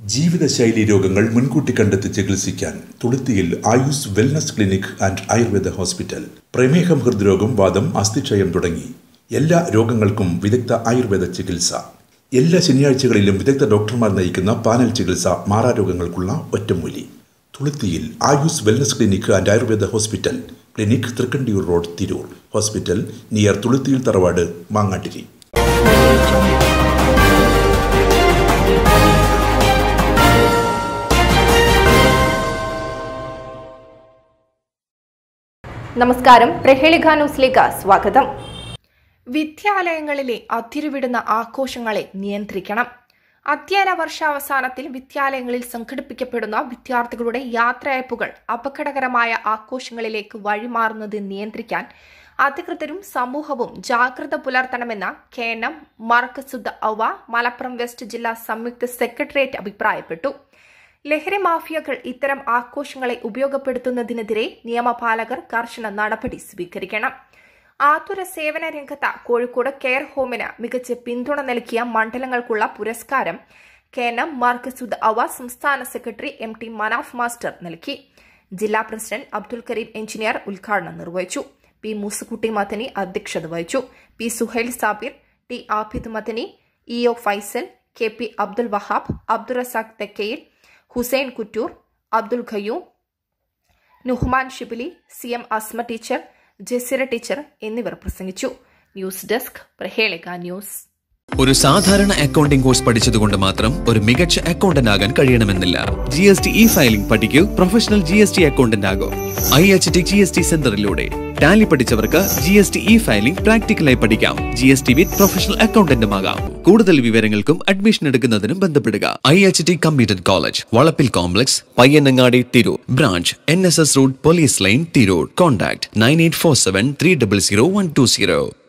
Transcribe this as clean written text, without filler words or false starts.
ജീവിതശൈലി രോഗങ്ങൾ മുൻകൂട്ടി കണ്ടെത്തി ചികിത്സിക്കാൻ തുളുത്തിയിൽ Ayus wellness clinic and Ayurveda hospital. പ്രമേഹം, ഹൃദ്രോഗം, വാദം, അസ്ഥിക്ഷയം തുടങ്ങി എല്ലാ രോഗങ്ങൾക്കും വിദഗ്ധ ആയുർവേദ ചികിത്സ. എല്ലാ ശനിയാഴ്ചകളിലും വിദഗ്ധ ഡോക്ടർമാർ നയിക്കുന്ന പാനൽ ചികിത്സ. മാറാരോഗങ്ങൾക്കുള്ള ഒറ്റമൂലി. തുളുത്തിയിൽ Ayus wellness clinic and Ayurveda hospital. Clinic Thrikkandiyur road, Tirur. Hospital near തുളുത്തിയിൽ തറവാട്, മാങ്ങാട്ടിരി. നമസ്കാരം, പ്രഹേളിക ന്യൂസിലേക്ക് സ്വാഗതം. വിദ്യാലയങ്ങളിലെ അതിരുവിടുന്ന ആഘോഷങ്ങളെ നിയന്ത്രിക്കണം. അധ്യയന വർഷാവസാനത്തിൽ വിദ്യാലയങ്ങളിൽ സംഘടിപ്പിക്കപ്പെടുന്ന വിദ്യാർത്ഥികളുടെ യാത്രയയപ്പുകൾ അപകടകരമായ ആഘോഷങ്ങളിലേക്ക് വഴിമാറുന്നത് നിയന്ത്രിക്കാൻ അധികൃതരും സമൂഹവും ജാഗ്രത പുലർത്തണമെന്ന് KNM മർക്കസുദ് അവ മലപ്പുറം വെസ്റ്റ് ജില്ലാ സംയുക്ത സെക്രട്ടേറിയറ്റ് അഭിപ്രായപ്പെട്ടു. ലഹരി മാഫിയകൾ ഇത്തരം ആഘോഷങ്ങളെ ഉപയോഗപ്പെടുത്തുന്നതിനെതിരെ നിയമപാലകർ കർശന നടപടി സ്വീകരിക്കണം. ആതുര സേവന രംഗത്ത് കോഴിക്കോട് കെയർ ഹോമിന് മികച്ച പിന്തുണ നൽകിയ മണ്ഡലങ്ങൾക്കുള്ള പുരസ്കാരം KNM മർക്കസുദ് അവ സംസ്ഥാന സെക്രട്ടറി MT മനാഫ് മാസ്റ്റർ നൽകി. ജില്ലാ പ്രസിഡന്റ് അബ്ദുൽ കരീം എഞ്ചിനീയർ ഉദ്ഘാടനം നിർവഹിച്ചു. P മൂസുക്കുട്ടി മദനി അധ്യക്ഷത വഹിച്ചു. P Suhail Sabir, T Abid Madani, EO Faisal, KP Abdul Wahab, Abdul Razak Thekkayil, Hussain Kuttur, Abdul Khayyum, Nuhman Shibili, CM Asma teacher, Jaseera teacher എന്നിവർ പ്രസംഗിച്ചു. News desk, Prahelika news. ഒരു സാധാരണ അക്കൗണ്ടിംഗ് കോഴ്സ് പഠിച്ചതുകൊണ്ട് മാത്രം ഒരു മികച്ച അക്കൗണ്ടന്റ് ആകാൻ കഴിയണമെന്നില്ല. GST ഫയലിംഗ് പഠിക്കൂ, പ്രൊഫഷണൽ GST അക്കൗണ്ടന്റ് ആകൂ. IHT GST സെന്ററിലൂടെ ടാലി പഠിച്ചവർക്ക് GST ഫയലിംഗ് പ്രാക്ടിക്കലായി പഠിക്കാം. GST വിത്ത് പ്രൊഫഷണൽ അക്കൗണ്ടന്റുമാകാം. കൂടുതൽ വിവരങ്ങൾക്കും അഡ്മിഷൻ എടുക്കുന്നതിനും ബന്ധപ്പെടുക. IHT computer college, Valappil complex, Payyanangadi, Tirur. Branch NSS road, police line, Tirur. Contact 9847300120.